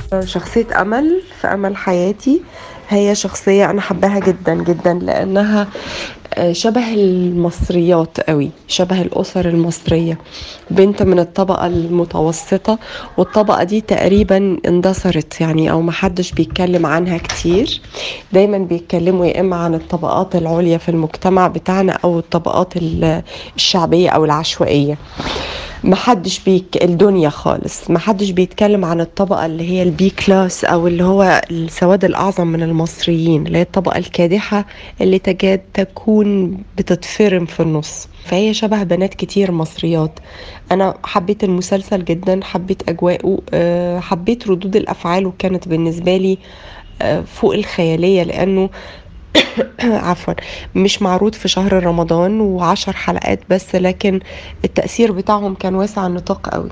شخصية أمل في أمل حياتي هي شخصية أنا حباها جدا جدا، لأنها شبه المصريات قوي، شبه الأسر المصرية. بنت من الطبقة المتوسطة، والطبقة دي تقريبا اندثرت يعني، أو محدش بيتكلم عنها كتير. دايما بيتكلموا يا إما عن الطبقات العليا في المجتمع بتاعنا، أو الطبقات الشعبية أو العشوائية. محدش الدنيا خالص محدش بيتكلم عن الطبقة اللي هي البي كلاس، او اللي هو السواد الاعظم من المصريين، اللي هي الطبقة الكادحة اللي تكاد تكون بتتفرم في النص. فهي شبه بنات كتير مصريات. انا حبيت المسلسل جدا، حبيت اجواءه، حبيت ردود الافعال، وكانت بالنسبة لي فوق الخيالية، لانه عفوا مش معروض في شهر رمضان و10 حلقات بس، لكن التأثير بتاعهم كان واسع النطاق قوي.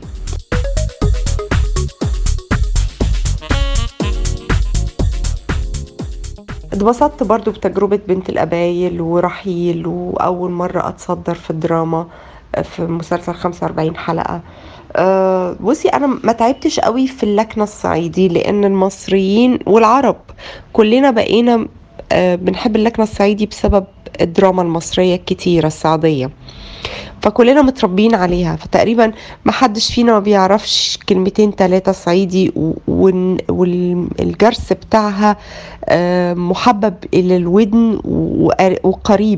اتبسطت برضو بتجربة بنت القبايل ورحيل، وأول مرة أتصدر في الدراما في مسلسل 45 حلقة. بصي أنا ما تعبتش قوي في اللكنة الصعيدي، لأن المصريين والعرب كلنا بقينا بنحب اللكنة الصعيدي بسبب الدراما المصرية الكتيرة السعودية، فكلنا متربيين عليها. فتقريبا ما حدش فينا ما بيعرفش كلمتين تلاتة صعيدي، والجرس بتاعها محبب إلى الودن وقريب.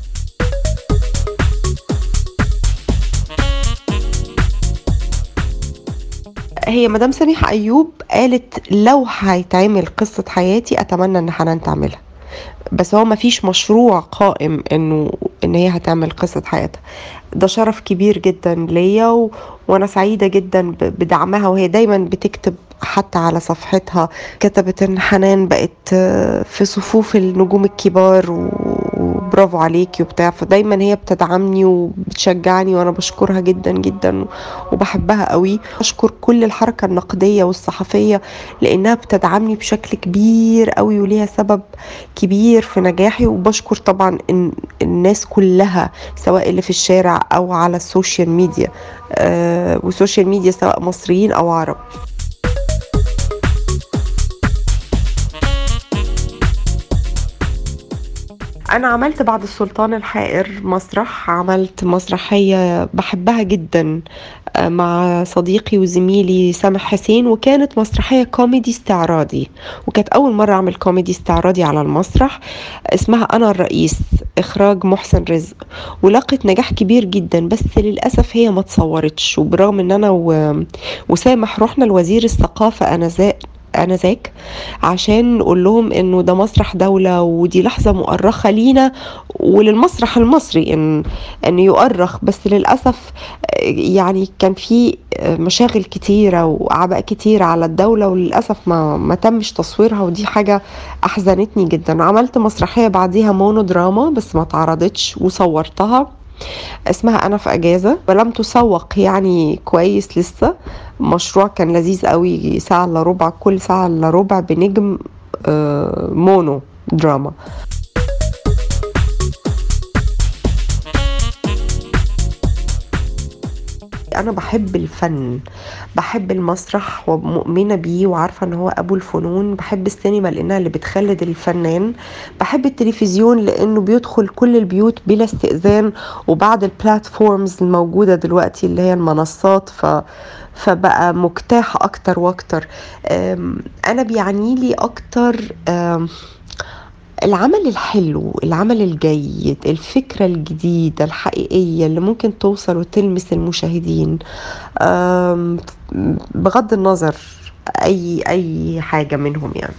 هي مدام سميحة أيوب قالت لو هيتعمل قصة حياتي أتمنى إن حنان تعملها، بس هو مفيش مشروع قائم ان هي هتعمل قصة حياتها. ده شرف كبير جدا ليا، وانا سعيدة جدا بدعمها. وهي دايما بتكتب حتى على صفحتها، كتبت ان حنان بقت في صفوف النجوم الكبار، وبرافو عليكي وبتاع. فدايما هي بتدعمني وبتشجعني، وانا بشكرها جدا جدا وبحبها قوي. بشكر كل الحركة النقدية والصحفية، لانها بتدعمني بشكل كبير قوي وليها سبب كبير في نجاحي. وبشكر طبعا الناس كلها، سواء اللي في الشارع او على السوشيال ميديا، والسوشيال ميديا سواء مصريين او عرب. انا عملت بعد السلطان الحائر مسرح، عملت مسرحية بحبها جدا مع صديقي وزميلي سامح حسين، وكانت مسرحية كوميدي استعراضي، وكانت اول مرة اعمل كوميدي استعراضي على المسرح. اسمها انا الرئيس، اخراج محسن رزق، ولقت نجاح كبير جدا. بس للاسف هي ما اتصورتش، وبرغم ان انا وسامح رحنا لوزير الثقافة انذاك عشان نقول لهم انه ده مسرح دولة، ودي لحظة مؤرخة لينا وللمسرح المصري ان يؤرخ. بس للأسف يعني كان في مشاغل كتيرة وأعباء كتيرة على الدولة، وللأسف ما تمش تصويرها، ودي حاجة أحزنتني جدا. عملت مسرحية بعديها مونو دراما بس ما تعرضتش، وصورتها اسمها انا في اجازة، ولم تسوق يعني كويس لسه. مشروع كان لذيذ قوي، ساعة الا ربع، كل ساعة الا ربع بنجم مونو دراما. انا بحب الفن، بحب المسرح ومؤمنة بيه، وعارفة ان هو ابو الفنون. بحب السينما لانها اللي بتخلد الفنان. بحب التلفزيون لانه بيدخل كل البيوت بلا استئذان، وبعد البلاتفورمز الموجودة دلوقتي اللي هي المنصات فبقى مجتاح اكتر واكتر. انا بيعني لي اكتر العمل الحلو، العمل الجيد، الفكرة الجديدة الحقيقية اللي ممكن توصل وتلمس المشاهدين، بغض النظر أي حاجة منهم يعني.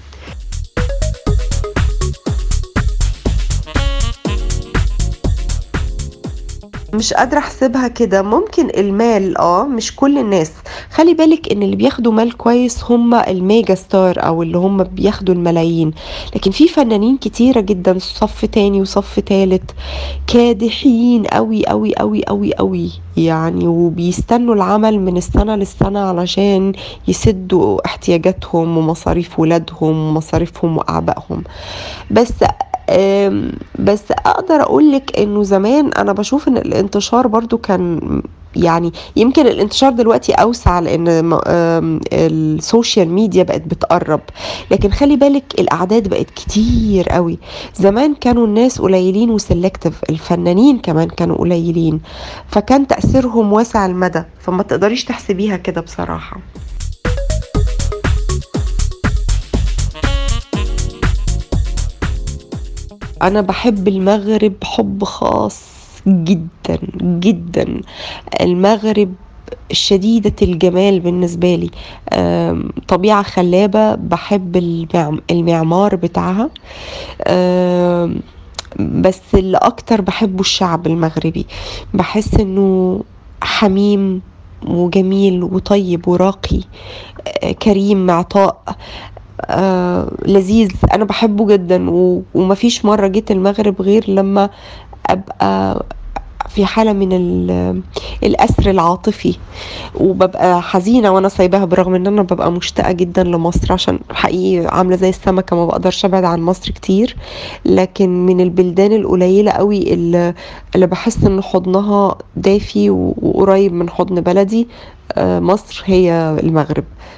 مش قادرة احسبها كده. ممكن المال، مش كل الناس. خلي بالك ان اللي بياخدوا مال كويس هم الميجا ستار، او اللي هم بياخدوا الملايين. لكن في فنانين كتيرة جدا صف تاني وصف تالت كادحين قوي قوي قوي قوي قوي يعني، وبيستنوا العمل من السنة للسنة علشان يسدوا احتياجاتهم ومصاريف ولادهم ومصاريفهم وأعبائهم. بس بس اقدر اقولك انه زمان انا بشوف ان الانتشار برضو كان، يعني يمكن الانتشار دلوقتي اوسع لان السوشيال ميديا بقت بتقرب، لكن خلي بالك الاعداد بقت كتير قوي. زمان كانوا الناس قليلين وسلكتيف، الفنانين كمان كانوا قليلين، فكان تأثيرهم واسع المدى، فما تقدريش تحسبيها كده بصراحة. انا بحب المغرب حب خاص جدا جدا. المغرب شديدة الجمال بالنسبة لي، طبيعة خلابة، بحب المعمار بتاعها. آم، بس اللي اكتر بحبه الشعب المغربي، بحس انه حميم وجميل وطيب وراقي، كريم معطاء، لذيذ. انا بحبه جدا ومفيش مرة جيت المغرب غير لما ابقى في حالة من الأسر العاطفي، وببقى حزينة وانا سايباها، برغم ان انا ببقى مشتاقة جدا لمصر، عشان حقيقي عاملة زي السمكة ما بقدرش ابعد عن مصر كتير. لكن من البلدان القليلة قوي اللي بحس ان حضنها دافي وقريب من حضن بلدي، مصر هي المغرب.